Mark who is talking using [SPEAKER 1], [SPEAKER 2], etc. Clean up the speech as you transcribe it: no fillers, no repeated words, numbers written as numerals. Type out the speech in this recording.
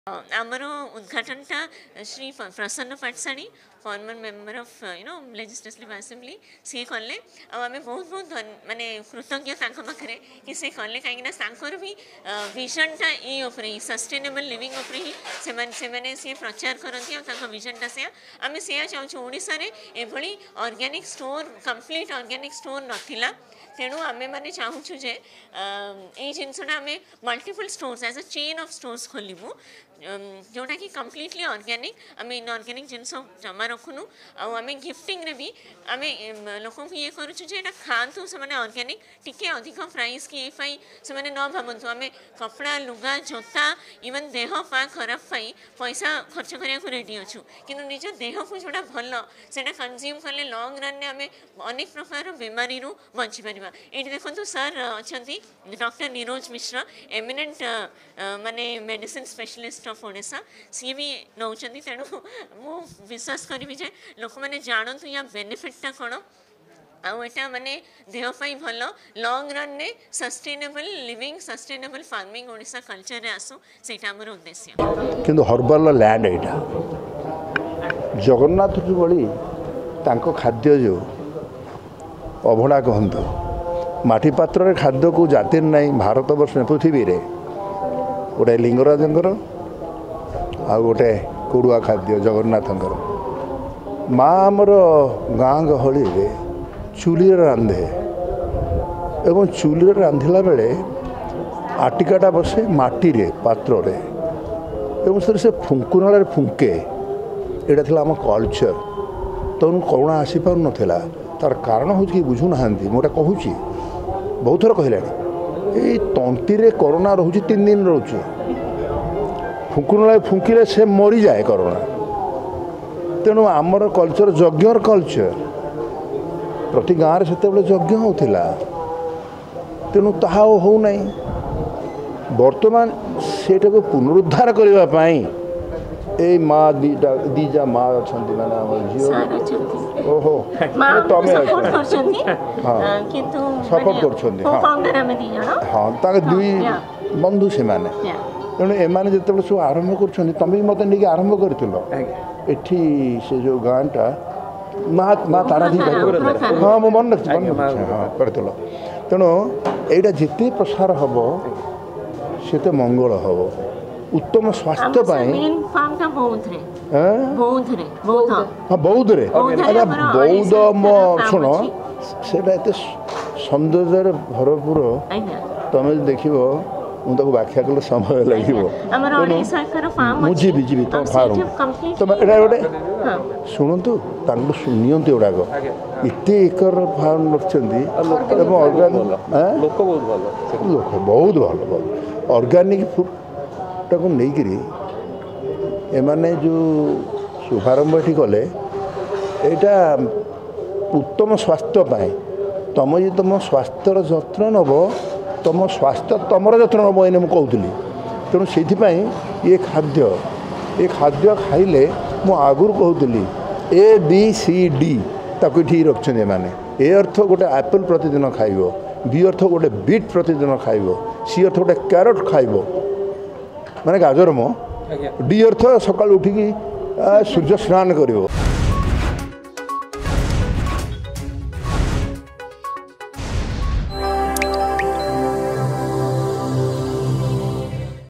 [SPEAKER 1] आमर उद्घाटनटा Shri Prasanna Pathasani former member of legislative assembly सी कले आम बहुत बहुत माने कृतज्ञ पाखे कि से कले कहीं भी विजनटा ये सस्टेनेबल लिविंग उपरे सी प्रचार करती विजनटा से आम से चाहूँ ओडिशा रे एभली organic store complete organic store नथिला तेणु आमे माने चाहूँ जे ये जिनसा आम multiple stores as a chain of stores खोलू जोटा कि कम्प्लीटली ऑर्गेनिक आम इनऑर्गेनिक जिनस जमा रखुनु आम गिफ्टिंग रे भी आम लोक ये करुँ खातु से ऑर्गेनिक टिके अधिक प्राइस कि से न भावतु आम कपड़ा लुगा जोता इवन देह पा खराब पाई पैसा खर्च करने को रेडी अच्छु कि निज देह को जोड़ा भल से कंज्यूम कले लंग रन में आम अनेक प्रकार बीमारी बची पार ये देखो सर अच्छा डॉक्टर नीरज मिश्र एमिनेंट माने मेडिसिन स्पेशलिस्ट ऑफ ओडिशा सी भी नौ तेणु मु विश्वास करी जे लोक मैंने जानतु या बेनिफिटा कौन आटा माने देहपाई भल लंग रन ने sustainable living sustainable farming Odisha culture रे आसु सेटा हमर उद्देश्य
[SPEAKER 2] किंतु हर्बल लैंड एटा जगन्नाथ जी बड़ी तांको खाद्य जो अभड़ा कहतु माटी पात्र खाद्य को जाति ना भारत वर्ष पृथ्वी रे गोटे लिंगराजंकर आ गोटे कोड़ुआ खाद्य जगन्नाथंकर माँ आमर गाँ गहली रे चूली रांधे एवं चूली रांधिला बेले आटिकाटा बसे माटी रे पात्र रे एवं से फुंकुनाल फुंके यहाँ थी आम कल्चर तो करोना आसी पार नाला तार कारण हूँ कि बुझुना मोटा कहूँ बहुत थर कहला ये तंटी रे कोरोना रोचे 3 दिन रोचे फुंकुनाल फुंकिले से मरी जाए कोरोना तेणु आमर कल्चर यज्ञर कल्चर प्रति गाँव से यज्ञ होता तेणु ताहा हो बर्तमान सेटा को पुनरुद्धार करने ए माँ दीजा माँ अच्छा माने झील ओहो तुम सपोर्ट कर हाँ दुई बंधु से तेणु एम जो सब आरंभ कर तुम भी मत नहीं आरंभ कर से जो गाँटा माँ तारा दी हाँ मो मन रखी हाँ कर तेणु यहाँ जिते प्रसार हम से मंगल हम उत्तम स्वास्थ्य हाँ बौद्ध रे अच्छा बौद्ध मो शुण से सौंदर्य भरपूर तुम देख मुझे व्याख्या कले समय लगे जीवी तुम फार्म तुम एटा गोटे शुणु शुणु गुड़ाक एत एकर फार्म रखिंट लोक बहुत भल ऑर्गेनिक फूड टाक नहीं एमाने जो शुभारंभ ये कले यहाँ उत्तम स्वास्थ्य तुम जो तुम स्वास्थ्यर जत्न नब तुम स्वास्थ्य तुम जत्न नब एने कहूली तेणु से ये खाद्य खाइले मु आगुरी कहूली ABCD ताको ठीक रखते मैंने ए अर्थ गोटे एप्पल प्रतिदिन खाइब बी अर्थ गोटे बीट प्रतिदिन खाइब सी अर्थ गोटे कैरट खाइब माने गाजर मो डी अर्थ सकाल उठिकी सूर्य स्नान करिवो।